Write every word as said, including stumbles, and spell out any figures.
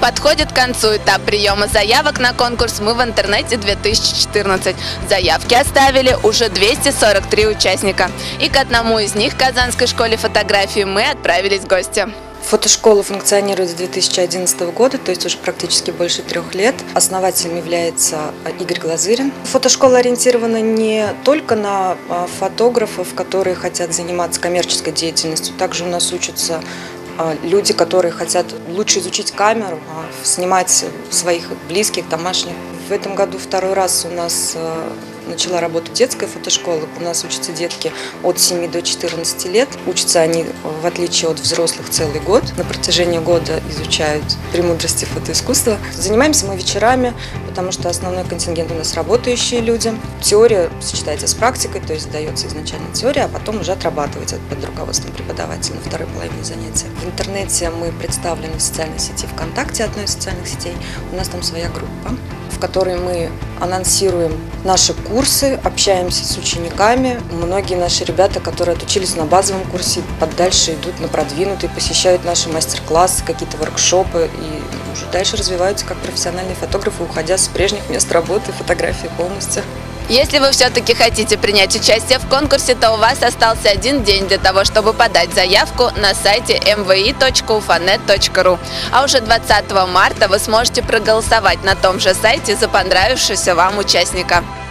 Подходит к концу этап приема заявок на конкурс «Мы в интернете-две тысячи четырнадцать». Заявки оставили уже двести сорок три участника. И к одному из них, Казанской школе фотографии, мы отправились в гости. Фотошкола функционирует с две тысячи одиннадцатого года, то есть уже практически больше трех лет. Основателем является Игорь Глазырин. Фотошкола ориентирована не только на фотографов, которые хотят заниматься коммерческой деятельностью. Также у нас учатся люди, которые хотят лучше изучить камеру, снимать своих близких, домашних. В этом году второй раз у нас начала работать детская фотошкола. У нас учатся детки от семи до четырнадцати лет. Учатся они, в отличие от взрослых, целый год. На протяжении года изучают премудрости фотоискусства. Занимаемся мы вечерами, потому что основной контингент у нас работающие люди. Теория сочетается с практикой, то есть дается изначально теория, а потом уже отрабатывается под руководством преподавателя на второй половине занятия. В интернете мы представлены в социальной сети ВКонтакте, одной из социальных сетей. У нас там своя группа, в которой мы анонсируем наши курсы, общаемся с учениками. Многие наши ребята, которые отучились на базовом курсе, подальше идут на продвинутый, посещают наши мастер-классы, какие-то воркшопы и уже дальше развиваются как профессиональные фотографы, уходя с прежних мест работы, фотографии полностью. Если вы все-таки хотите принять участие в конкурсе, то у вас остался один день для того, чтобы подать заявку на сайте эм вэ и точка уфанет точка ру. А уже двадцатого марта вы сможете проголосовать на том же сайте за понравившегося вам участника.